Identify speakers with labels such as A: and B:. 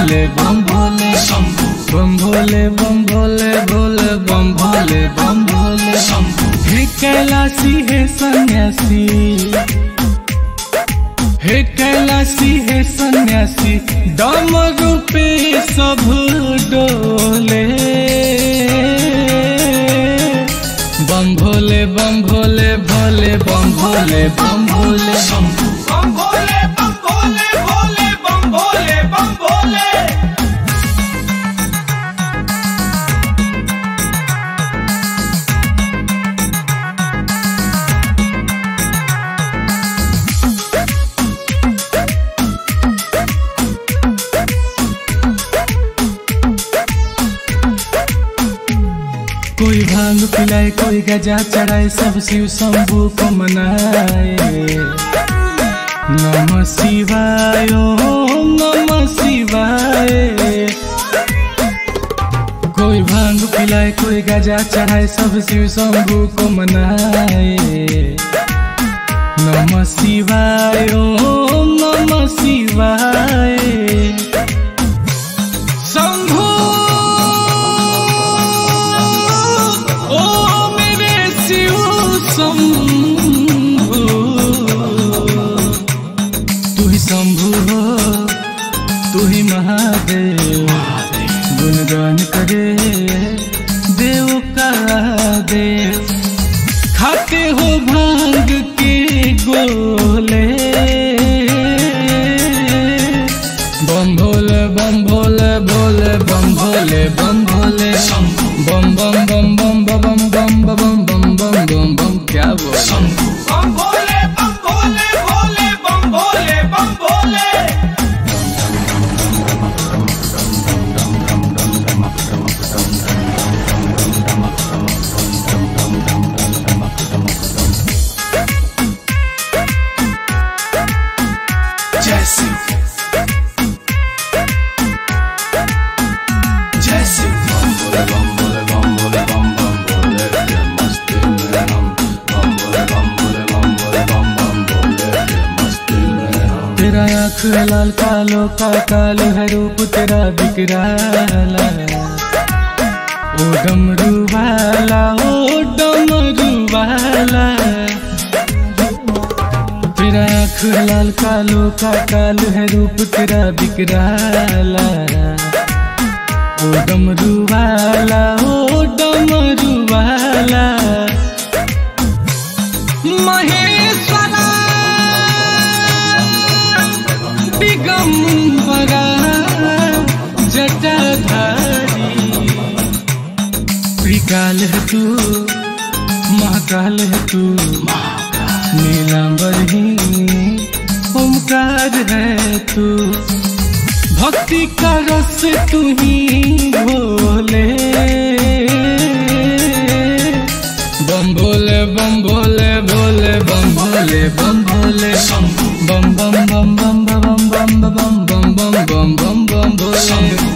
A: भोले बम भोले बम भोले बम भोले भोले बम भोले बम भोले। हे कैलाशी हे सन्यासी, हे कैलाशी हे सन्यासी, डमरू पे सब डोले। बम भोले बम भोले भोले बम भोले बम भोले
B: बम भोले बम भोले भोले बम भोले बम भोले।
A: कोई भांग पिलाए कोई गजा चढ़ाए, सब शिव शंभू को मनाए। नमः शिवाय ओम नमः शिवाय। कोई भांग पिलाए कोई गजा चढ़ाए, सब शिव शंभू को मनाए। नमः शिवाय ओम नमः शिवाय। तू ही शंभु हो तू ही महादेव, गुणगान करे देव का देव। खाते हो भांग के गोले, बम भोले बम भोले भोले बम भोले बम भोले बम बम बम बम बम बम बम बम बम बम बम। क्या बोल
B: बम भोले बम भोले भोले बम भोले बम भोले। जय शिव जय शिव। बम भोले बम भोले बम भोले बम भोले मस्ती में हम। बम भोले बम भोले बम भोले बम भोले मस्ती में हम।
A: तेरा आँख है लाल कालो का काल है रूप तेरा बिकराला। ओ डमरू वाला ओ डमरू वाला। तेरा आँख है लाल कालो का काल है रूप तेरा बिकराला। ओ डमरू वाला ओ डमरू वाला। महेश्वरा दिगंबरा जटाधारी। त्रिकाल है तू महाकाल है तू, नीलांबर ही ओमकार है तू। भक्ति का रस तू ही भोले। बम भोले बम भोले भोले बम भोले बम भोले बम बम बम बम बम बम बम बम बम बम बम बम भोले।